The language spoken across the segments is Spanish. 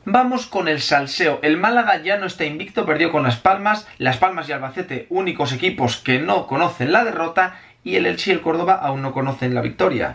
Vamos con el salseo. El Málaga ya no está invicto, perdió con Las Palmas y Albacete, únicos equipos que no conocen la derrota, y el Elche y el Córdoba aún no conocen la victoria.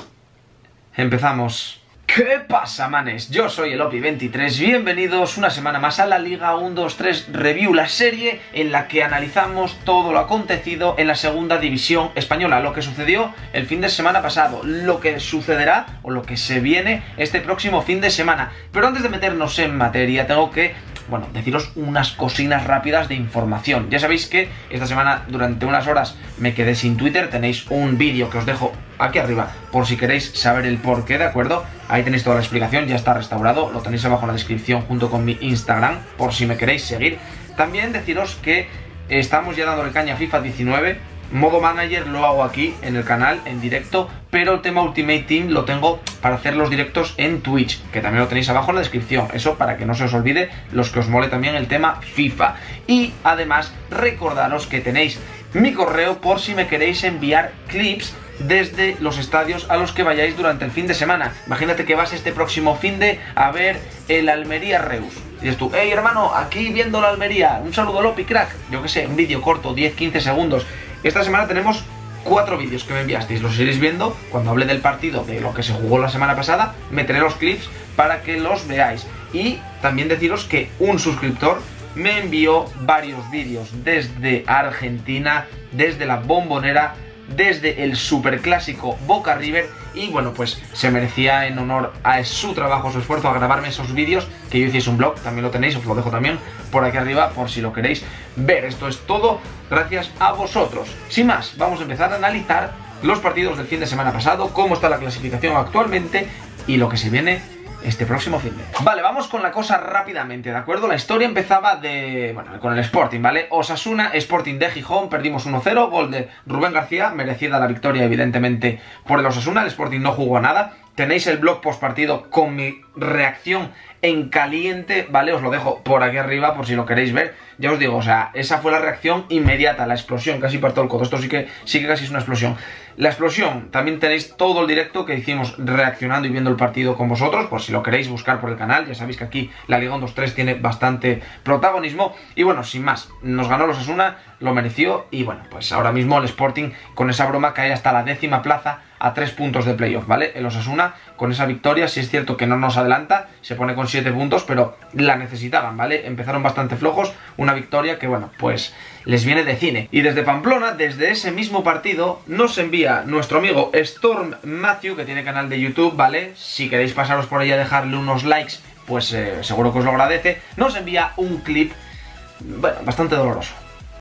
Empezamos. ¿Qué pasa, manes? Yo soy el Opi23, bienvenidos una semana más a la Liga 1-2-3 Review, la serie en la que analizamos todo lo acontecido en la segunda división española, lo que sucedió el fin de semana pasado, lo que sucederá o lo que se viene este próximo fin de semana. Pero antes de meternos en materia, tengo que, deciros unas cosinas rápidas de información. Ya sabéis que esta semana durante unas horas me quedé sin Twitter, tenéis un vídeo que os dejo aquí arriba por si queréis saber el porqué, ¿de acuerdo? Ahí tenéis toda la explicación, ya está restaurado, lo tenéis abajo en la descripción junto con mi Instagram por si me queréis seguir. También deciros que estamos ya dándole caña a FIFA 19, modo manager lo hago aquí en el canal en directo, pero el tema Ultimate Team lo tengo para hacer los directos en Twitch, que también lo tenéis abajo en la descripción, eso para que no se os olvide los que os mole también el tema FIFA. Y además recordaros que tenéis mi correo por si me queréis enviar clips desde los estadios a los que vayáis durante el fin de semana. Imagínate que vas este próximo finde a ver el Almería Reus. Y dices tú, hey hermano, aquí viendo la Almería, un saludo Lopi, crack. Yo que sé, un vídeo corto, 10-15 segundos. Esta semana tenemos 4 vídeos que me enviasteis, los iréis viendo cuando hable del partido, de lo que se jugó la semana pasada. Meteré los clips para que los veáis. Y también deciros que un suscriptor me envió varios vídeos desde Argentina, desde la Bombonera, desde el superclásico Boca River, y bueno, pues se merecía, en honor a su trabajo, su esfuerzo, a grabarme esos vídeos, que yo hiciese un blog, también lo tenéis, os lo dejo también por aquí arriba por si lo queréis ver. Esto es todo gracias a vosotros. Sin más, vamos a empezar a analizar los partidos del fin de semana pasado, cómo está la clasificación actualmente y lo que se viene este próximo fin de. Vale, vamos con la cosa rápidamente, ¿de acuerdo? La historia empezaba con el Sporting, ¿vale? Osasuna, Sporting de Gijón, perdimos 1-0, gol de Rubén García, merecida la victoria evidentemente por el Osasuna, el Sporting no jugó a nada. Tenéis el blog postpartido con mi reacción en caliente, ¿vale? Os lo dejo por aquí arriba por si lo queréis ver. Ya os digo, o sea, esa fue la reacción inmediata, la explosión, casi parto el codo. Esto sí que casi es una explosión. La explosión, también tenéis todo el directo que hicimos reaccionando y viendo el partido con vosotros, por si lo queréis buscar por el canal. Ya sabéis que aquí la Liga 1-2-3 tiene bastante protagonismo. Y bueno, sin más, nos ganó el Osasuna, lo mereció. Y bueno, pues ahora mismo el Sporting con esa broma cae hasta la 10ª plaza a 3 puntos de playoff, ¿vale? El Osasuna con esa victoria, sí es cierto que no nos adelanta, se pone con 7 puntos, pero la necesitaban, ¿vale? Empezaron bastante flojos, una victoria que, bueno, pues les viene de cine. Y desde Pamplona, desde ese mismo partido, nos envía nuestro amigo Storm Matthew, que tiene canal de YouTube, ¿vale? Si queréis pasaros por ahí a dejarle unos likes, pues seguro que os lo agradece. Nos envía un clip, bueno, bastante doloroso.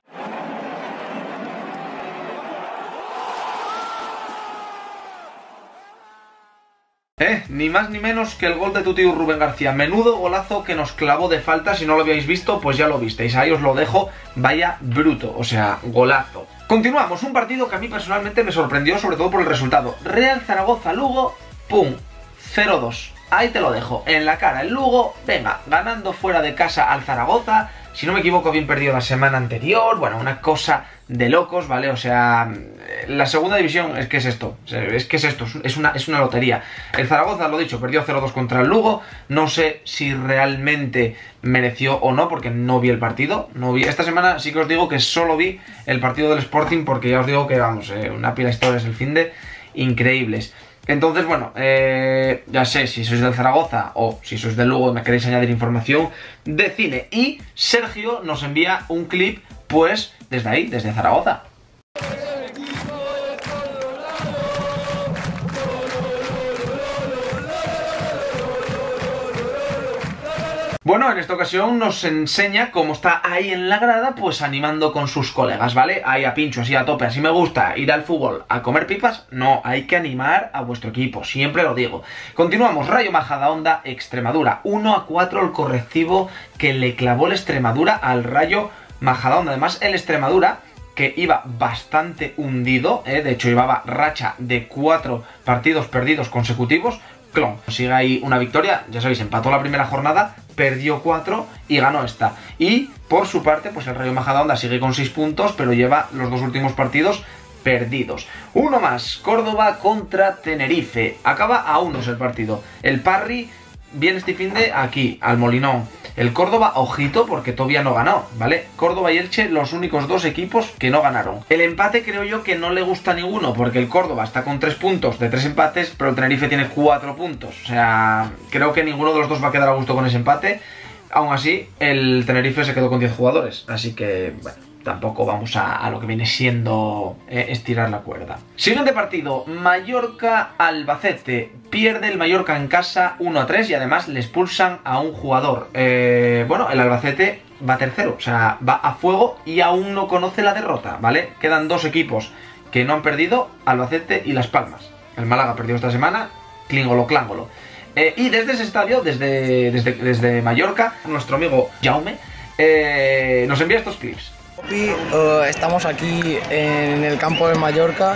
Ni más ni menos que el gol de tu tío Rubén García. Menudo golazo que nos clavó de falta. Si no lo habíais visto, pues ya lo visteis. Ahí os lo dejo. Vaya bruto, o sea, golazo. Continuamos, un partido que a mí personalmente me sorprendió, sobre todo por el resultado. Real Zaragoza-Lugo, pum, 0-2. Ahí te lo dejo, en la cara. El Lugo, venga, ganando fuera de casa al Zaragoza. Si no me equivoco, bien perdido la semana anterior. Bueno, una cosa de locos, ¿vale? O sea, la segunda división es que es esto. Es una lotería. El Zaragoza, lo dicho, perdió 0-2 contra el Lugo. No sé si realmente mereció o no, porque no vi el partido. Esta semana sí que os digo que solo vi el partido del Sporting, porque ya os digo que, vamos, una pila de historias el finde increíbles. Entonces, bueno, ya sé, si sois del Zaragoza o si sois del Lugo y me queréis añadir información de cine. Y Sergio nos envía un clip, pues, desde ahí, desde Zaragoza. Bueno, en esta ocasión nos enseña cómo está ahí en la grada, pues animando con sus colegas, ¿vale? Ahí a pincho, así a tope, así me gusta ir al fútbol a comer pipas. No, hay que animar a vuestro equipo, siempre lo digo. Continuamos, Rayo Majadahonda, Extremadura, 1-4 el correctivo que le clavó el Extremadura al Rayo Majadahonda. Además, el Extremadura, que iba bastante hundido, de hecho llevaba racha de 4 partidos perdidos consecutivos. Clon, consigue ahí una victoria, ya sabéis, empató la primera jornada, perdió 4 y ganó esta. Y por su parte, pues el Rayo Majadahonda sigue con 6 puntos, pero lleva los 2 últimos partidos perdidos. Uno más, Córdoba contra Tenerife. Acaba a 1 el partido. El Parry viene este finde aquí, al Molinón. El Córdoba, ojito, porque todavía no ganó, ¿vale? Córdoba y Elche, los únicos dos equipos que no ganaron. El empate creo yo que no le gusta a ninguno, porque el Córdoba está con 3 puntos de 3 empates, pero el Tenerife tiene 4 puntos. O sea, creo que ninguno de los dos va a quedar a gusto con ese empate. Aún así, el Tenerife se quedó con 10 jugadores, así que, bueno, tampoco vamos a lo que viene siendo estirar la cuerda. Siguiente partido, Mallorca-Albacete. Pierde el Mallorca en casa 1-3 y además le expulsan a un jugador. Bueno, el Albacete va tercero, o sea, va a fuego y aún no conoce la derrota, ¿vale? Quedan dos equipos que no han perdido, Albacete y Las Palmas. El Málaga perdió esta semana, clíngolo, clángolo. Y desde ese estadio, desde Mallorca, nuestro amigo Jaume nos envía estos clips. Estamos aquí en el campo de Mallorca.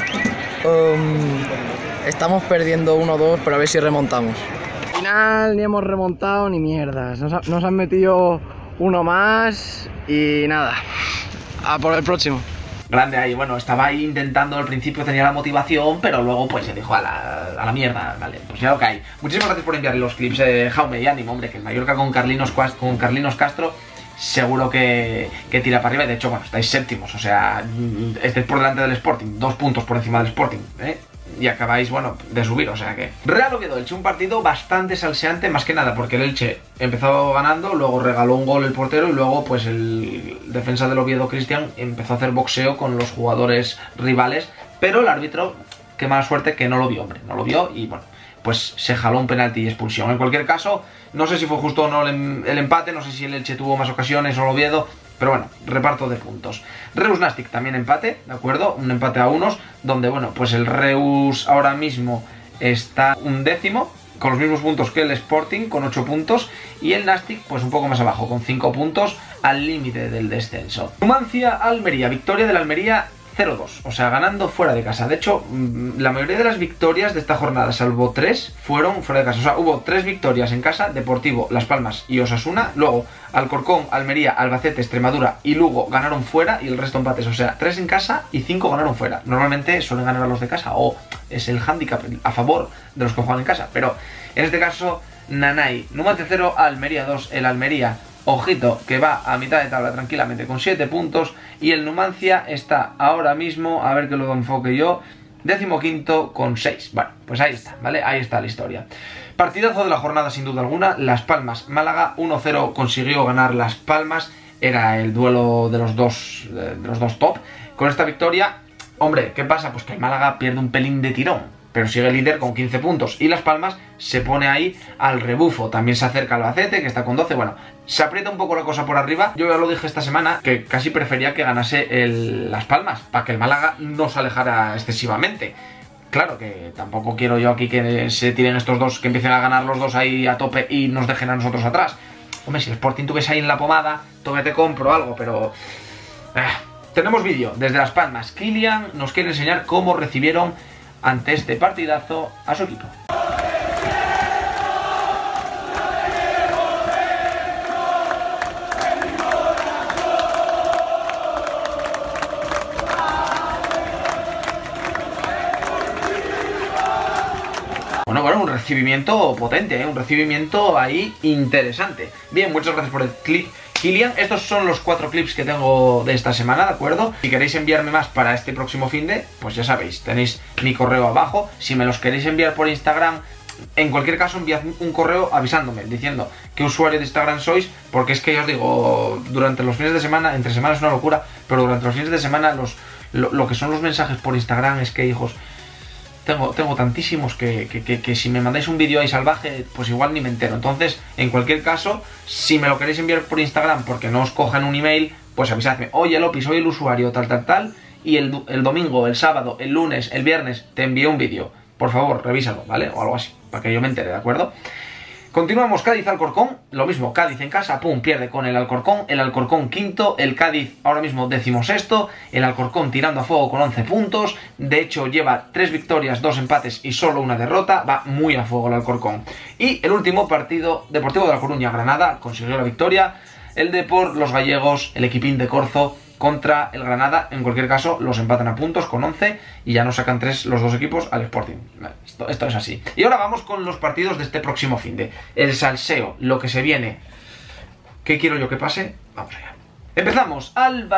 Estamos perdiendo 1-2, pero a ver si remontamos. Al final ni hemos remontado ni mierdas. Nos han metido uno más y nada. A por el próximo. Grande ahí, bueno, estaba ahí intentando, al principio tenía la motivación, pero luego pues se dijo a la mierda, vale, pues ya lo que hay. Muchísimas gracias por enviarle los clips, Jaume, y ánimo, hombre, que el Mallorca con Carlinos Castro seguro que tira para arriba, y de hecho, bueno, estáis séptimos, o sea, estáis por delante del Sporting, 2 puntos por encima del Sporting, y acabáis, bueno, de subir, o sea que... Real Oviedo, Elche, un partido bastante salseante, más que nada, porque el Elche empezó ganando, luego regaló un gol el portero y luego, pues, el defensa del Oviedo, Cristian, empezó a hacer boxeo con los jugadores rivales, pero el árbitro, qué mala suerte que no lo vio, hombre, no lo vio y, bueno, pues se jaló un penalti y expulsión. En cualquier caso, no sé si fue justo o no el empate, no sé si el Elche tuvo más ocasiones o el Oviedo, pero bueno, reparto de puntos. Reus Nastic también empate, ¿de acuerdo? Un empate a unos, donde, bueno, pues el Reus ahora mismo está 11º, con los mismos puntos que el Sporting, con 8 puntos, y el Nastic, pues un poco más abajo, con 5 puntos, al límite del descenso. Numancia-Almería, victoria del Almería 0-2, o sea, ganando fuera de casa. De hecho, la mayoría de las victorias de esta jornada, salvo 3, fueron fuera de casa. O sea, hubo 3 victorias en casa: Deportivo, Las Palmas y Osasuna. Luego, Alcorcón, Almería, Albacete, Extremadura y Lugo ganaron fuera y el resto empates. O sea, 3 en casa y 5 ganaron fuera. Normalmente suelen ganar a los de casa, o es el hándicap a favor de los que juegan en casa. Pero en este caso, Nanay. Numancia 0, Almería 2. El Almería, ojito, que va a mitad de tabla tranquilamente con 7 puntos. Y el Numancia está ahora mismo, a ver que lo enfoque yo, 15º con 6. Bueno, pues ahí está, ¿vale? Ahí está la historia. Partidazo de la jornada sin duda alguna. Las Palmas, Málaga, 1-0 consiguió ganar Las Palmas. Era el duelo de los dos top. Con esta victoria, hombre, ¿qué pasa? Pues que el Málaga pierde un pelín de tirón, pero sigue líder con 15 puntos. Y Las Palmas se pone ahí al rebufo. También se acerca Albacete, que está con 12. Bueno, se aprieta un poco la cosa por arriba. Yo ya lo dije esta semana, que casi prefería que ganase Las Palmas, para que el Málaga no se alejara excesivamente. Claro que tampoco quiero yo aquí que se tiren estos dos, que empiecen a ganar los dos ahí a tope y nos dejen a nosotros atrás. Hombre, si el Sporting tuviese ahí en la pomada, todavía te compro algo, pero... Tenemos vídeo desde Las Palmas. Kylian nos quiere enseñar cómo recibieron ante este partidazo a su equipo. Bueno, un recibimiento potente, un recibimiento ahí interesante. Bien, muchas gracias por el clip, Kylian. Estos son los 4 clips que tengo de esta semana, ¿de acuerdo? Si queréis enviarme más para este próximo finde, pues ya sabéis, tenéis mi correo abajo. Si me los queréis enviar por Instagram, en cualquier caso enviad un correo avisándome, diciendo qué usuario de Instagram sois, porque es que ya os digo, durante los fines de semana, entre semanas es una locura, pero durante los fines de semana lo que son los mensajes por Instagram es que, hijos, tengo tantísimos que si me mandáis un vídeo ahí salvaje, pues igual ni me entero. Entonces, en cualquier caso, si me lo queréis enviar por Instagram porque no os cojan un email, pues avisadme: oye Lopi, soy el usuario tal, y el domingo, el sábado, el lunes, el viernes te envié un vídeo. Por favor, revísalo, ¿vale? O algo así, para que yo me entere, ¿de acuerdo? Continuamos, Cádiz-Alcorcón, lo mismo, Cádiz en casa, pum, pierde con el Alcorcón quinto, el Cádiz ahora mismo 16º, el Alcorcón tirando a fuego con 11 puntos, de hecho lleva 3 victorias, 2 empates y solo una derrota, va muy a fuego el Alcorcón. Y el último partido, Deportivo de La Coruña-Granada, consiguió la victoria, el Depor, los gallegos, el equipín de Corzo, contra el Granada. En cualquier caso, los empatan a puntos con 11 y ya nos sacan 3 los dos equipos al Sporting. Esto es así. Y ahora vamos con los partidos de este próximo finde. El salseo, lo que se viene. ¿Qué quiero yo que pase? Vamos allá. Empezamos.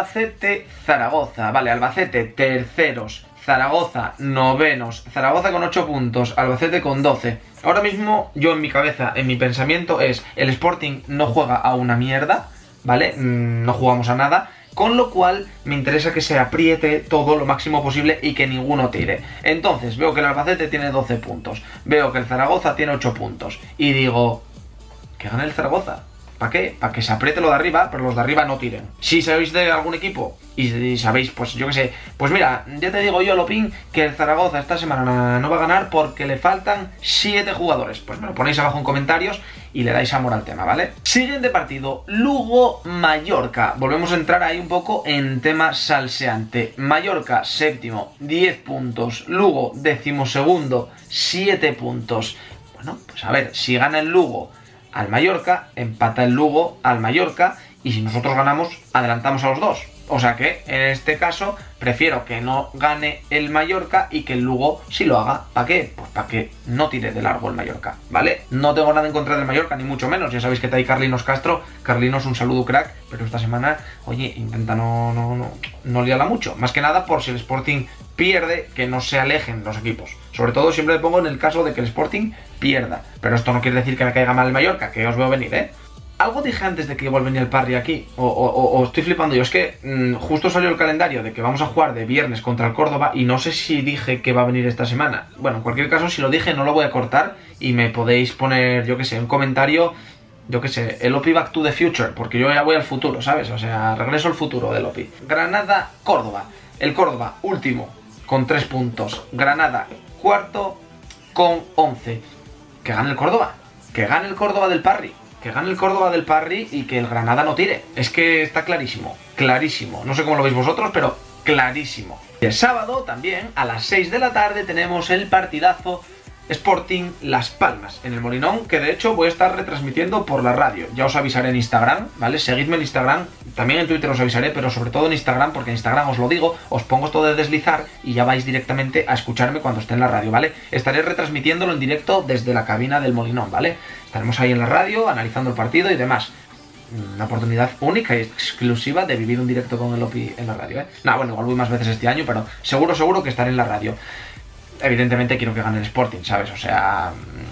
Albacete-Zaragoza. Vale, Albacete terceros, Zaragoza novenos, Zaragoza con 8 puntos, Albacete con 12. Ahora mismo yo en mi cabeza, en mi pensamiento es: el Sporting no juega a una mierda, ¿vale? No jugamos a nada, con lo cual me interesa que se apriete todo lo máximo posible y que ninguno tire. Entonces veo que el Albacete tiene 12 puntos, veo que el Zaragoza tiene 8 puntos y digo, que gane el Zaragoza. ¿Para qué? Para que se apriete lo de arriba, pero los de arriba no tiren. Si sabéis de algún equipo y sabéis, pues yo qué sé, pues mira, ya te digo yo, Lopín, que el Zaragoza esta semana no va a ganar porque le faltan 7 jugadores. Pues me lo ponéis abajo en comentarios y le dais amor al tema, ¿vale? Siguiente partido, Lugo-Mallorca. Volvemos a entrar ahí un poco en tema salseante. Mallorca, séptimo, 10 puntos. Lugo, decimosegundo, 7 puntos. Bueno, pues a ver, si gana el Lugo al Mallorca, empata el Lugo al Mallorca y si nosotros ganamos, adelantamos a los dos. O sea que, en este caso, prefiero que no gane el Mallorca y que el Lugo sí lo haga. ¿Para qué? Pues para que no tire de largo el Mallorca, ¿vale? No tengo nada en contra del Mallorca, ni mucho menos. Ya sabéis que está ahí Carlinos Castro. Carlinos, un saludo, crack. Pero esta semana, oye, intenta no liarla mucho. Más que nada por si el Sporting pierde, que no se alejen los equipos. Sobre todo siempre le pongo en el caso de que el Sporting pierda. Pero esto no quiere decir que me caiga mal el Mallorca, que os veo venir, ¿eh? Algo dije antes de que iba a venir el Parry aquí, o estoy flipando yo, es que justo salió el calendario de que vamos a jugar de viernes contra el Córdoba y no sé si dije que va a venir esta semana. Bueno, en cualquier caso, si lo dije no lo voy a cortar y me podéis poner, yo que sé, un comentario, yo que sé, el Opi Back to the Future, porque yo ya voy al futuro, ¿sabes? O sea, regreso al futuro del Opi. Granada-Córdoba. El Córdoba, último, con 3 puntos. Granada, cuarto, con 11. Que gane el Córdoba. Que gane el Córdoba del Parry. Que gane el Córdoba del Parry y que el Granada no tire. Es que está clarísimo, clarísimo. No sé cómo lo veis vosotros, pero clarísimo. Y el sábado también, a las 6 de la tarde, tenemos el partidazo Sporting Las Palmas en el Molinón, que de hecho voy a estar retransmitiendo por la radio. Ya os avisaré en Instagram, ¿vale? Seguidme en Instagram, también en Twitter os avisaré, pero sobre todo en Instagram, porque en Instagram os lo digo, os pongo esto de deslizar y ya vais directamente a escucharme cuando esté en la radio, ¿vale? Estaré retransmitiéndolo en directo desde la cabina del Molinón, ¿vale? Estaremos ahí en la radio, analizando el partido y demás. Una oportunidad única y exclusiva de vivir un directo con el Opi en la radio, ¿eh? Nah, bueno, igual voy más veces este año, pero seguro que estaré en la radio. Evidentemente quiero que gane el Sporting, ¿sabes? O sea,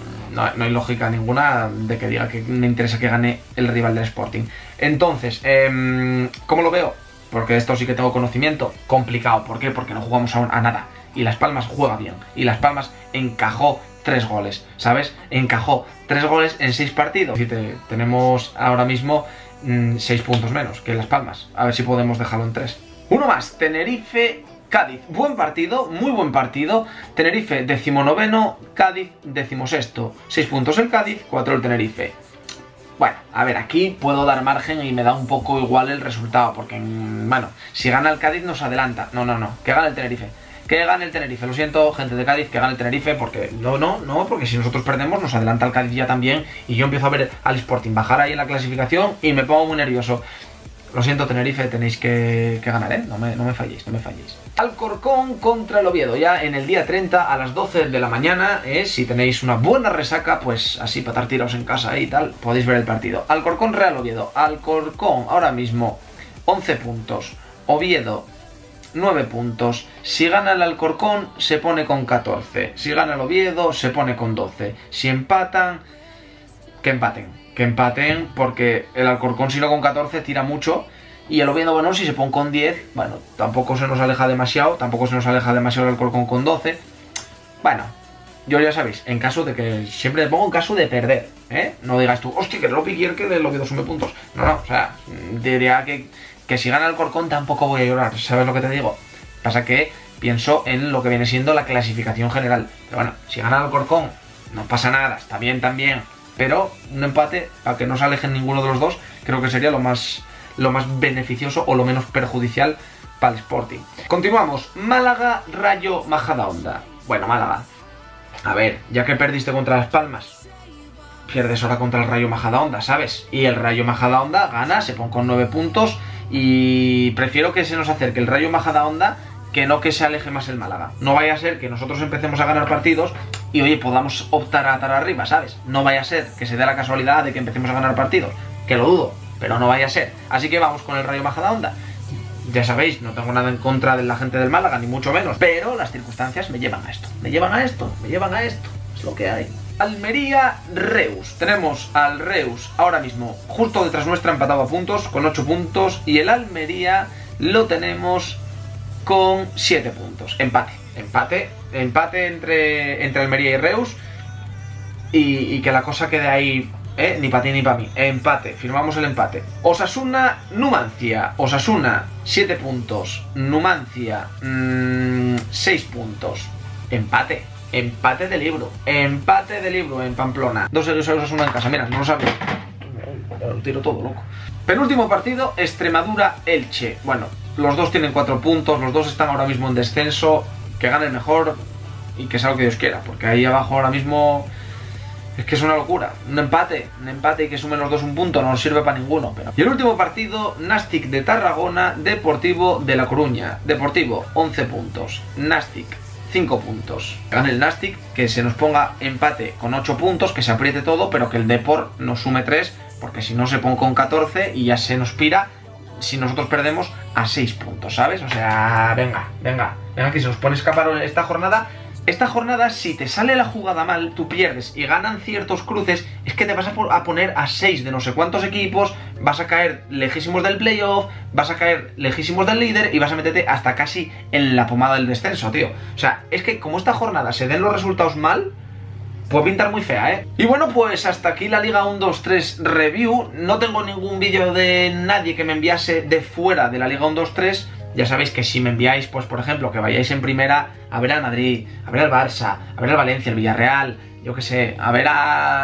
no hay lógica ninguna de que diga que me interesa que gane el rival del Sporting. Entonces, ¿cómo lo veo? Porque de esto sí que tengo conocimiento. Complicado, ¿por qué? Porque no jugamos a nada. Y Las Palmas juega bien. Y Las Palmas encajó 3 goles, ¿sabes? Encajó 3 goles en 6 partidos. Y tenemos ahora mismo 6 puntos menos que Las Palmas. A ver si podemos dejarlo en 3. Uno más, Tenerife-Cádiz. Buen partido, muy buen partido. Tenerife 19º, Cádiz 16º. 6 puntos el Cádiz, 4 el Tenerife. Bueno, a ver, aquí puedo dar margen y me da un poco igual el resultado, porque, bueno, si gana el Cádiz nos adelanta. No, que gane el Tenerife. Que gane el Tenerife, lo siento, gente de Cádiz, que gane el Tenerife, porque no, porque si nosotros perdemos nos adelanta el Cádiz ya también y yo empiezo a ver al Sporting bajar ahí en la clasificación y me pongo muy nervioso. Lo siento, Tenerife, tenéis que ganar, ¿eh? No me falléis, no me falléis. Alcorcón contra el Oviedo, ya en el día 30 a las 12 de la mañana, si tenéis una buena resaca, pues así para estar tirados en casa y tal, podéis ver el partido. Alcorcón Real Oviedo. Alcorcón ahora mismo 11 puntos, Oviedo 9 puntos. Si gana el Alcorcón se pone con 14, si gana el Oviedo se pone con 12. Si empatan, que empaten, porque el Alcorcón si no con 14 tira mucho y el Oviedo, bueno, si se pone con 10, bueno, tampoco se nos aleja demasiado el Alcorcón con 12. Bueno, yo ya sabéis, en caso de que, siempre le pongo en caso de perder, no digas tú, hostia, que el Lopi quiere que el Oviedo sume puntos. No, o sea, diría que si gana el Alcorcón tampoco voy a llorar, ¿sabes lo que te digo? Pasa que pienso en lo que viene siendo la clasificación general. Pero bueno, si gana el Alcorcón no pasa nada, está bien también. Pero un empate, para que no se alejen ninguno de los dos, creo que sería lo más beneficioso o lo menos perjudicial para el Sporting. Continuamos. Málaga, Rayo Majadahonda. Bueno, Málaga, a ver, ya que perdiste contra Las Palmas, pierdes ahora contra el Rayo Majadahonda, ¿sabes? Y el Rayo Majadahonda gana, se pone con 9 puntos y prefiero que se nos acerque el Rayo Majadahonda que no que se aleje más el Málaga. No vaya a ser que nosotros empecemos a ganar partidos y, oye, podamos optar a estar arriba, ¿sabes? No vaya a ser que se dé la casualidad de que empecemos a ganar partidos, que lo dudo, pero no vaya a ser. Así que vamos con el Rayo Majadahonda. Ya sabéis, no tengo nada en contra de la gente del Málaga, ni mucho menos, pero las circunstancias me llevan a esto, me llevan a esto, es lo que hay. Almería-Reus. Tenemos al Reus ahora mismo justo detrás nuestra, empatado a puntos, con 8 puntos, y el Almería lo tenemos con 7 puntos. Empate entre Almería y Reus, y que la cosa quede ahí, ni para ti ni para mí. Empate, firmamos el empate. Osasuna-Numancia. Osasuna 7 puntos, Numancia 6 puntos. Empate de libro en Pamplona. 2-0 a Osasuna en casa, mira, no lo sabía. Lo tiro todo, loco. Penúltimo partido, Extremadura-Elche. Bueno, los dos tienen 4 puntos, los dos están ahora mismo en descenso. Que gane el mejor y que sea lo que Dios quiera, porque ahí abajo ahora mismo es que es una locura. Un empate y que sumen los dos un punto no nos sirve para ninguno. Pero... Y el último partido, Nastic de Tarragona, Deportivo de La Coruña. Deportivo, 11 puntos. Nastic, 5 puntos. Gane el Nastic, que se nos ponga empate con 8 puntos, que se apriete todo, pero que el Deport nos sume 3, porque si no se pone con 14 y ya se nos pira, si nosotros perdemos, a 6 puntos, ¿sabes? O sea, venga, que se nos pone a escapar esta jornada. Esta jornada, si te sale la jugada mal, tú pierdes y ganan ciertos cruces, es que te vas a poner a 6 de no sé cuántos equipos, vas a caer lejísimos del playoff, vas a caer lejísimos del líder y vas a meterte hasta casi en la pomada del descenso, tío. O sea, es que como esta jornada se den los resultados mal, puede pintar muy fea, ¿eh? Y bueno, pues hasta aquí la Liga 1-2-3 Review. No tengo ningún vídeo de nadie que me enviase de fuera de la Liga 1-2-3. Ya sabéis que si me enviáis, pues por ejemplo, que vayáis en primera a ver al Madrid, a ver al Barça, a ver al Valencia, al Villarreal, yo que sé, a ver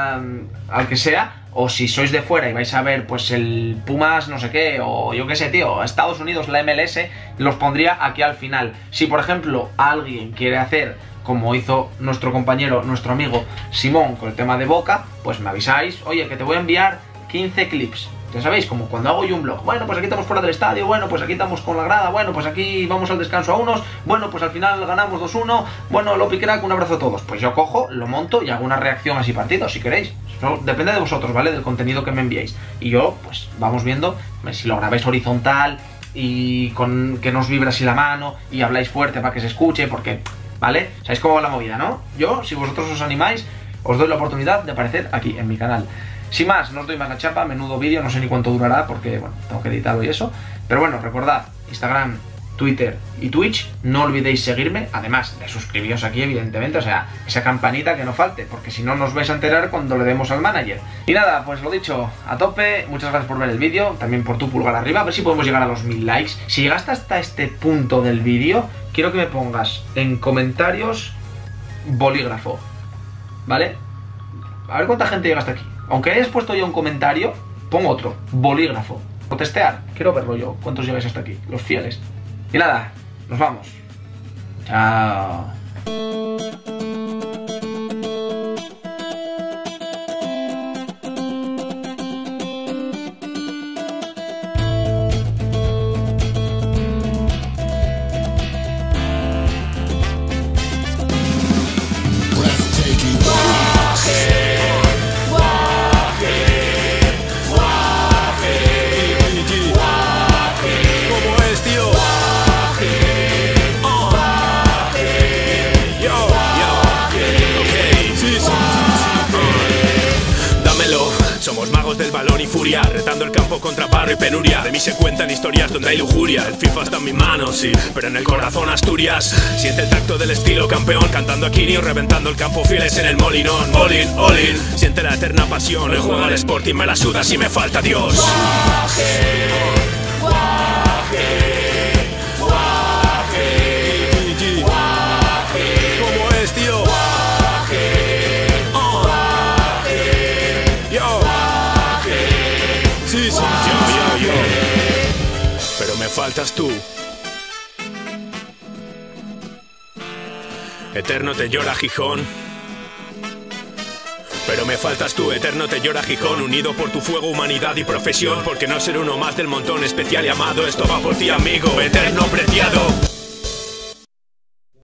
al que sea, o si sois de fuera y vais a ver pues el Pumas no sé qué, o yo que sé, tío, Estados Unidos, la MLS, los pondría aquí al final. Si por ejemplo alguien quiere hacer como hizo nuestro compañero, nuestro amigo Simón con el tema de Boca, pues me avisáis, oye, que te voy a enviar 15 clips. Ya sabéis, como cuando hago yo un blog. Bueno, pues aquí estamos fuera del estadio. Bueno, pues aquí estamos con la grada. Bueno, pues aquí vamos al descanso a unos. Bueno, pues al final ganamos 2-1. Bueno, Lopi Crack, un abrazo a todos. Pues yo cojo, lo monto y hago una reacción así partido, si queréis. Eso depende de vosotros, ¿vale? Del contenido que me enviéis. Y yo, pues vamos viendo si lo grabáis horizontal y con que nos vibra así la mano y habláis fuerte para que se escuche, porque, ¿vale? ¿Sabéis cómo va la movida, no? Yo, si vosotros os animáis, os doy la oportunidad de aparecer aquí en mi canal. Sin más, no os doy más la chapa, menudo vídeo, no sé ni cuánto durará porque, bueno, tengo que editarlo y eso. Pero bueno, recordad, Instagram, Twitter y Twitch, no olvidéis seguirme, además de suscribiros aquí, evidentemente, o sea, esa campanita que no falte, porque si no nos vais a enterar cuando le demos al manager. Y nada, pues lo dicho, a tope, muchas gracias por ver el vídeo, también por tu pulgar arriba, a ver si podemos llegar a los 1000 likes. Si llegaste hasta este punto del vídeo, quiero que me pongas en comentarios bolígrafo, ¿vale? A ver cuánta gente llega hasta aquí. Aunque hayas puesto yo un comentario, pon otro, bolígrafo. O testear, quiero verlo yo, cuántos llegáis hasta aquí, los fieles. Y nada, nos vamos. Chao. Somos magos del balón y furia, retando el campo contra barro y penuria. De mí se cuentan historias donde hay lujuria. El FIFA está en mis manos, sí, pero en el corazón Asturias. Siente el tacto del estilo campeón, cantando a Kini o reventando el campo fieles en el molinón. All in, all in, siente la eterna pasión. El juego al Sporting me la suda si me falta Dios. Guaje, guaje, guaje, guaje. ¿Cómo es, tío? Pero me faltas tú. Eterno te llora Gijón. Pero me faltas tú, eterno te llora Gijón, unido por tu fuego, humanidad y profesión, porque no ser uno más del montón, especial y amado, esto va por ti amigo, eterno preciado.